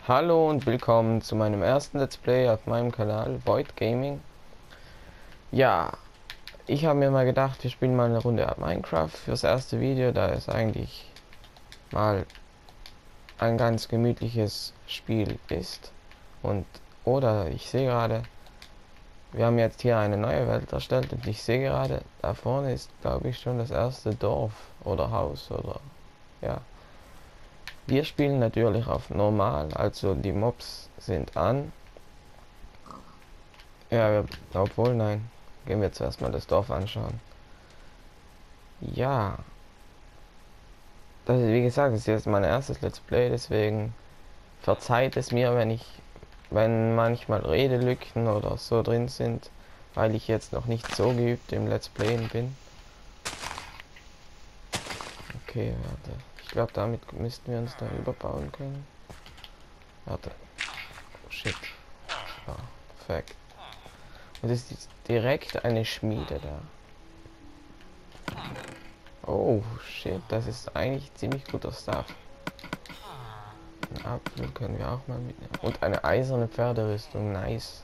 Hallo und willkommen zu meinem ersten Let's Play auf meinem Kanal Void Gaming. Ja, ich habe mir mal gedacht, wir spielen mal eine Runde Minecraft fürs erste Video, da es eigentlich mal ein ganz gemütliches Spiel ist. Und oder ich sehe gerade, wir haben jetzt hier eine neue Welt erstellt und ich sehe gerade, da vorne ist, glaube ich, schon das erste Dorf oder Haus oder ja. Wir spielen natürlich auf normal, also die Mobs sind an. Ja, obwohl, nein. Gehen wir zuerst mal das Dorf anschauen. Ja, das ist, wie gesagt, das ist jetzt mein erstes Let's Play, deswegen verzeiht es mir, wenn manchmal Redelücken oder so drin sind, weil ich jetzt noch nicht so geübt im Let's Playen bin. Okay, warte. Ich glaube, damit müssten wir uns da überbauen können. Warte. Oh, shit. Ja, perfekt. Und es ist direkt eine Schmiede da. Oh, shit, das ist eigentlich ziemlich guter Stuff. Einen Apfel können wir auch mal mitnehmen. Und eine eiserne Pferderüstung, nice.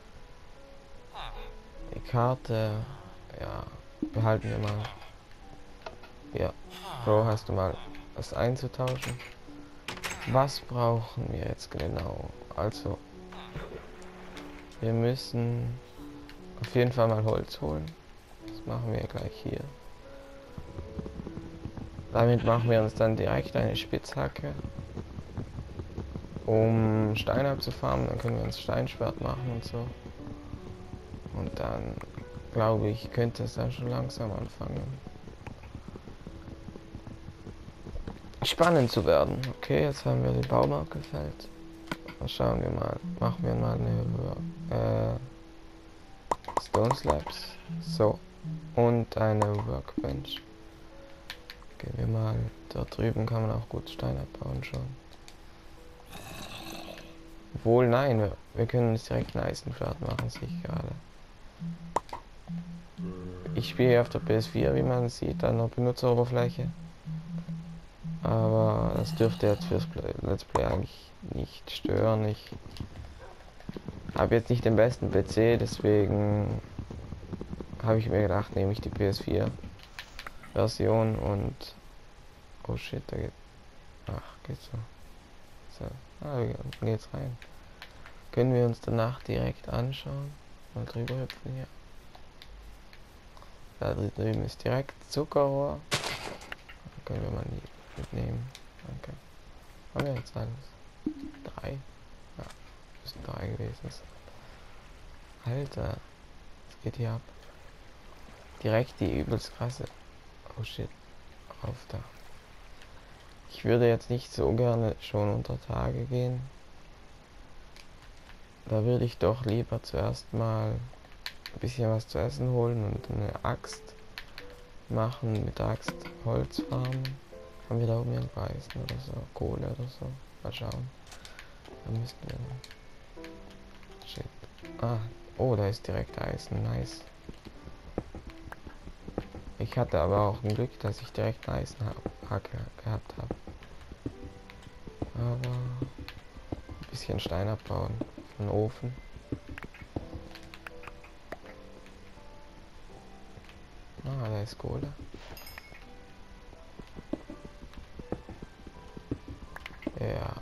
Die Karte, ja, behalten wir mal. Ja, Bro, hast du mal was einzutauschen? Was brauchen wir jetzt genau? Also, wir müssen auf jeden Fall mal Holz holen. Das machen wir gleich hier. Damit machen wir uns dann direkt eine Spitzhacke, um Stein abzufarmen. Dann können wir uns Steinschwert machen und so. Und dann, glaube ich, könnte es dann schon langsam anfangen spannend zu werden. Okay, jetzt haben wir den Baum abgefällt. Dann schauen wir mal. Machen wir mal eine Stone Slabs. So. Und eine Workbench. Gehen wir mal. Da drüben kann man auch gut Stein abbauen schon. Obwohl, nein, wir können uns direkt ein Eisenschwert machen, sehe ich gerade. Ich spiele hier auf der PS4, wie man sieht, an der Benutzeroberfläche. Aber das dürfte jetzt fürs Let's Play eigentlich nicht stören. Ich habe jetzt nicht den besten PC, deswegen habe ich mir gedacht, nehme ich die PS4 Version und oh shit, da geht, ach, geht so. Wir gehen jetzt rein. Können wir uns danach direkt anschauen. Mal drüber hüpfen hier. Da drüben ist direkt Zuckerrohr. Dann können wir mal die mitnehmen. Danke. Haben wir jetzt alles? 3? Ja, müssen 3 gewesen sein. Alter, was geht hier ab? Direkt die übelst krasse. Oh shit. Auf da. Ich würde jetzt nicht so gerne schon unter Tage gehen. Da würde ich doch lieber zuerst mal ein bisschen was zu essen holen und eine Axt machen. Mit der Axt Holz farmen. Haben wir da oben irgendwo Eisen oder so? Kohle oder so? Mal schauen. Da müssten wir noch. Shit. Ah, oh, da ist direkt Eisen. Nice. Ich hatte aber auch ein Glück, dass ich direkt eine Eisenhacke gehabt habe. Aber ein bisschen Stein abbauen für den Ofen. Ah, da ist Kohle. Ja.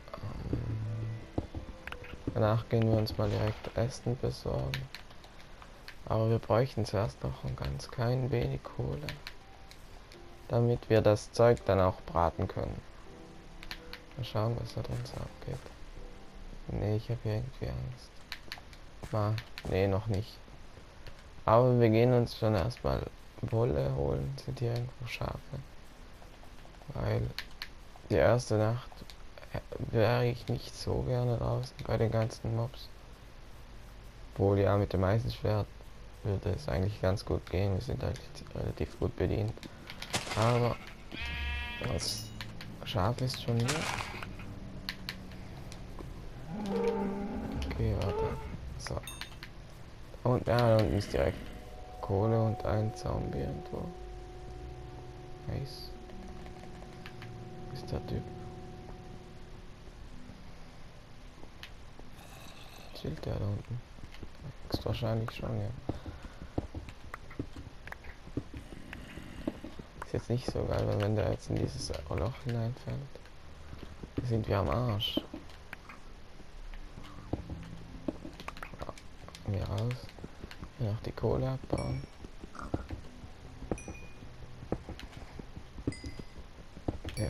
Danach gehen wir uns mal direkt Essen besorgen. Aber wir bräuchten zuerst noch ein ganz klein wenig Kohle, damit wir das Zeug dann auch braten können. Mal schauen, was da drin so abgeht. Nee, ich habe irgendwie Angst. Nee, noch nicht. Aber wir gehen uns schon erstmal Wolle holen. Sind hier irgendwo Schafe? Weil die erste Nacht wäre ich nicht so gerne draußen bei den ganzen Mobs. Obwohl, ja, mit dem Eisenschwert würde es eigentlich ganz gut gehen. Wir sind eigentlich relativ gut bedient. Aber das Schaf ist schon hier. Okay, warte. So. Und ja, da unten ist direkt Kohle und ein Zombie irgendwo. Nice. Wo ist der Typ? chillt der da unten? Ist wahrscheinlich schon, ja. Ist jetzt nicht so geil, weil wenn der jetzt in dieses Loch hineinfällt, sind wir am Arsch. Hier raus. Hier noch die Kohle abbauen. Ja.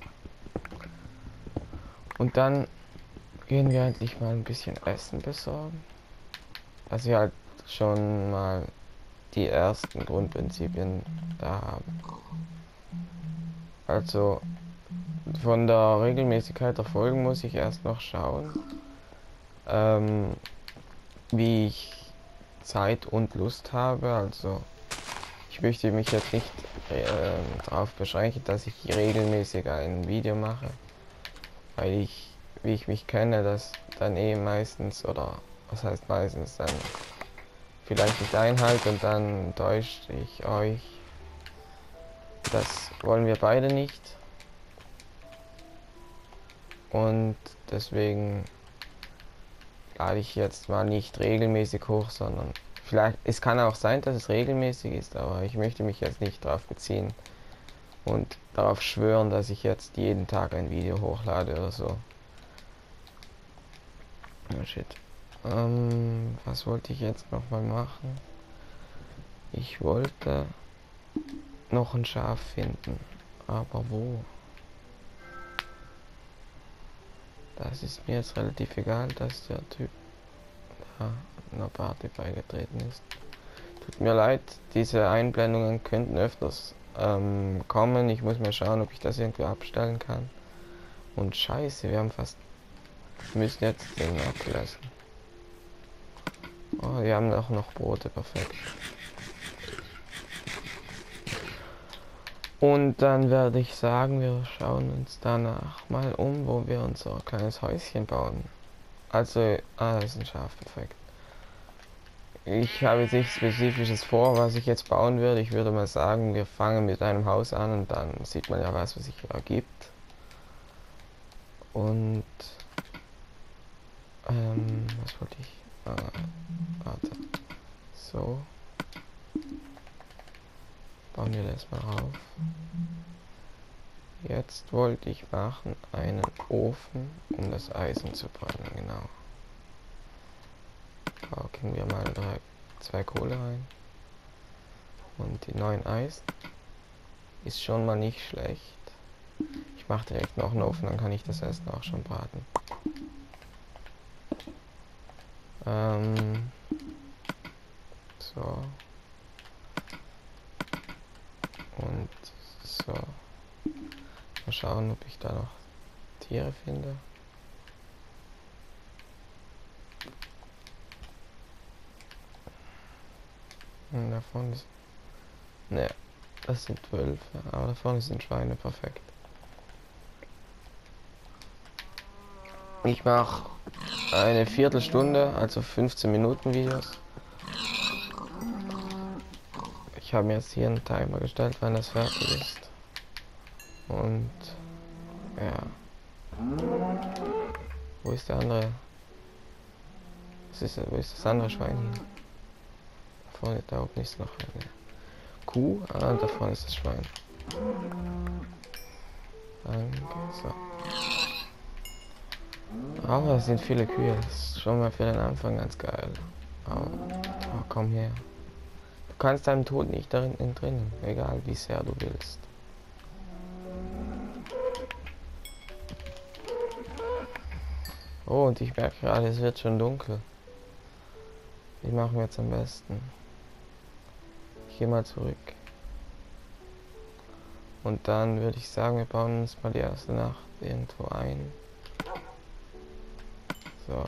Und dann gehen wir endlich mal ein bisschen Essen besorgen. Dass wir halt schon mal die ersten Grundprinzipien da haben. Also von der Regelmäßigkeit der Folgen muss ich erst noch schauen, wie ich Zeit und Lust habe. Also ich möchte mich jetzt nicht darauf beschränken, dass ich regelmäßig ein Video mache, weil ich, wie ich mich kenne, das dann meistens, oder was heißt meistens, dann vielleicht nicht einhalte und dann enttäusche ich euch. Das wollen wir beide nicht. Und deswegen lade ich jetzt mal nicht regelmäßig hoch, sondern vielleicht, es kann auch sein, dass es regelmäßig ist, aber ich möchte mich jetzt nicht darauf beziehen und darauf schwören, dass ich jetzt jeden Tag ein Video hochlade oder so. Oh shit. Was wollte ich jetzt noch mal machen? Ich wollte noch ein Schaf finden, aber wo? Das ist mir jetzt relativ egal, dass der Typ da einer Party beigetreten ist. Tut mir leid, diese Einblendungen könnten öfters kommen. Ich muss mal schauen, ob ich das irgendwie abstellen kann. Und scheiße, wir müssen jetzt den ablassen. Oh, wir haben auch noch Brote, perfekt. Und dann werde ich sagen, wir schauen uns danach mal um, wo wir unser kleines Häuschen bauen. Also, das ist ein Schaf, perfekt. Ich habe jetzt nichts Spezifisches vor, was ich jetzt bauen würde. Ich würde mal sagen, wir fangen mit einem Haus an und dann sieht man ja, was sich ergibt. Und was wollte ich? Warte. So. Bauen wir das mal auf. Jetzt wollte ich machen einen Ofen, um das Eisen zu brennen, genau. Packen wir mal 2 Kohle rein. Und die 9 Eisen ist schon mal nicht schlecht. Ich mache direkt noch einen Ofen, dann kann ich das Essen auch schon braten. So. Und so. Mal schauen, ob ich da noch Tiere finde. Und da vorne ist... Ne, das sind Wölfe, aber da vorne sind Schweine, perfekt. Ich mache eine Viertelstunde, also 15 Minuten Videos. Ich habe mir jetzt hier einen Timer gestellt, wann das fertig ist. Und ja. Wo ist der andere? Wo ist das andere Schwein hin? Da vorne, da oben ist noch eine Kuh. Ah, da vorne ist das Schwein. Danke, so. Aber es sind viele Kühe. Das ist schon mal für den Anfang ganz geil. Aber oh, komm her. Du kannst deinem Tod nicht darin entrinnen, egal wie sehr du willst. Oh, und ich merke gerade, es wird schon dunkel. Wie machen wir jetzt am besten? Ich gehe mal zurück. Und dann würde ich sagen, wir bauen uns mal die erste Nacht irgendwo ein. So.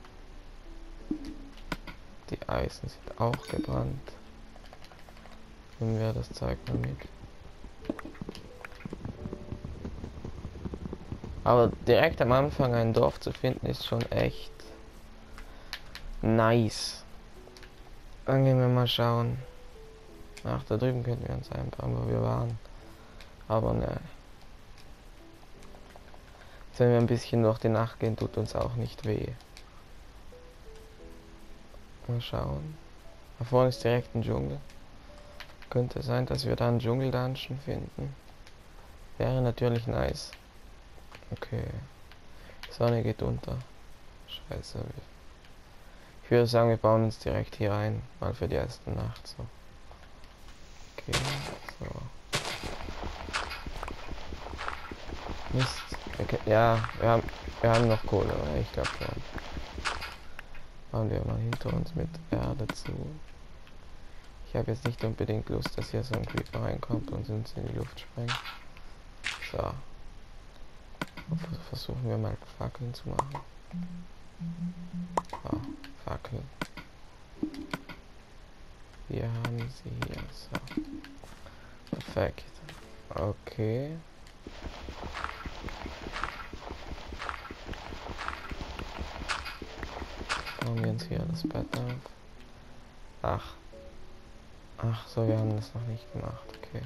Die Eisen sind auch gebrannt. Nehmen wir das Zeug mal mit. Aber direkt am Anfang ein Dorf zu finden, ist schon echt nice. Dann gehen wir mal schauen. Ach, da drüben könnten wir uns einbauen, wo wir waren. Aber ne. Wenn wir ein bisschen durch die Nacht gehen, tut uns auch nicht weh. Mal schauen. Da vorne ist direkt ein Dschungel. Könnte sein, dass wir da einen Dschungel-Dungeon finden. Wäre natürlich nice. Okay. Die Sonne geht unter. Scheiße. Ich würde sagen, wir bauen uns direkt hier ein. Mal für die erste Nacht. So. Okay. So. Mist. Ja, wir haben noch Kohle. Ich glaube schon. Bauen wir mal hinter uns mit Erde zu. Ich habe jetzt nicht unbedingt Lust, dass hier so ein Creeper reinkommt und uns in die Luft sprengt. So. Versuchen wir mal Fackeln zu machen. So, Fackel. Wir haben sie hier. So. Perfekt. Okay. Bauen wir uns hier das Bett auf. Ach so, wir haben das noch nicht gemacht. Okay.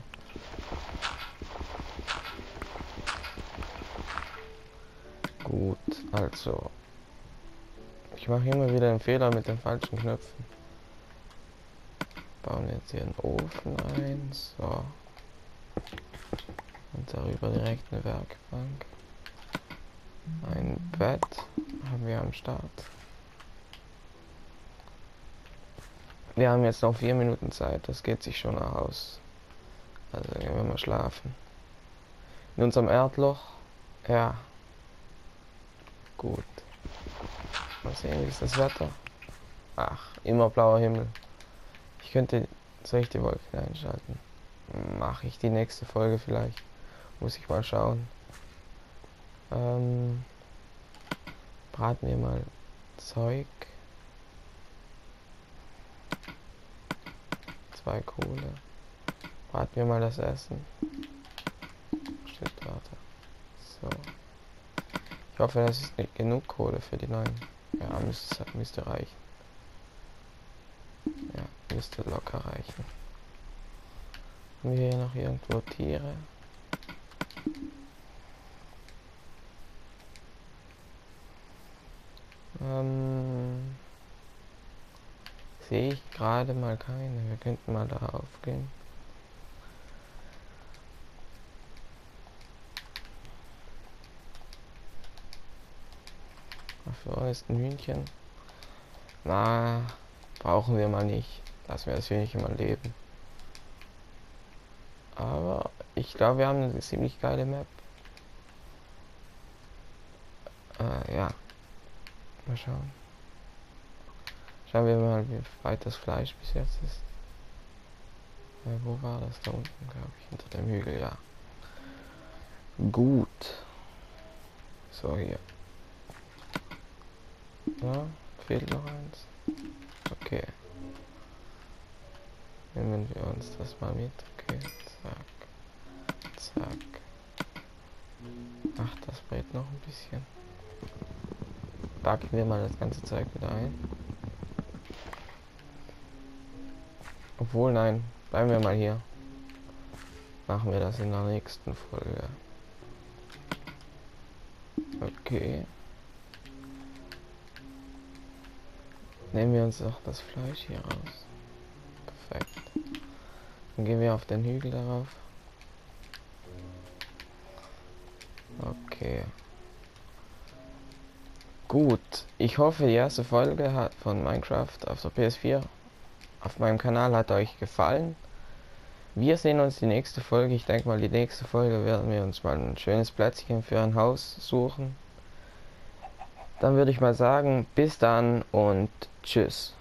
Gut, also. Ich mache immer wieder einen Fehler mit den falschen Knöpfen. Bauen wir jetzt hier einen Ofen ein. So. Und darüber direkt eine Werkbank. Ein Bett haben wir am Start. Wir haben jetzt noch 4 Minuten Zeit, das geht sich schon aus. Also gehen wir mal schlafen. In unserem Erdloch, ja. Gut. Mal sehen, wie ist das Wetter? Ach, immer blauer Himmel. Soll ich die Wolken einschalten? Mache ich die nächste Folge vielleicht. Muss ich mal schauen. Braten wir mal Zeug. 2 Kohle. Braten wir mal das Essen. Steht warte. So. Ich hoffe, das ist nicht genug Kohle für die neuen. Ja, müsste reichen. Ja, müsste locker reichen. Haben wir hier noch irgendwo Tiere? Sehe ich gerade mal keine. Wir könnten mal darauf gehen. Dafür ist ein Hühnchen. Na, brauchen wir mal nicht. Lassen wir das Hühnchen mal leben. Aber ich glaube, wir haben eine ziemlich geile Map. Ja. Mal schauen. Schauen wir mal, wie weit das Fleisch bis jetzt ist. Wo war das? Da unten, glaube ich. Hinter dem Hügel, ja. Gut. So, hier. Ja, fehlt noch eins. Okay. Nehmen wir uns das mal mit. Okay, zack. Zack. Ach, das brät noch ein bisschen. Packen wir mal das ganze Zeug wieder ein. Obwohl, nein. Bleiben wir mal hier. Machen wir das in der nächsten Folge. Okay. Nehmen wir uns auch das Fleisch hier raus. Perfekt. Dann gehen wir auf den Hügel darauf. Okay. Gut. Ich hoffe, die erste Folge von Minecraft auf der PS4 auf meinem Kanal hat euch gefallen. Wir sehen uns die nächste Folge. Ich denke mal, die nächste Folge werden wir uns mal ein schönes Plätzchen für ein Haus suchen. Dann würde ich mal sagen, bis dann und tschüss.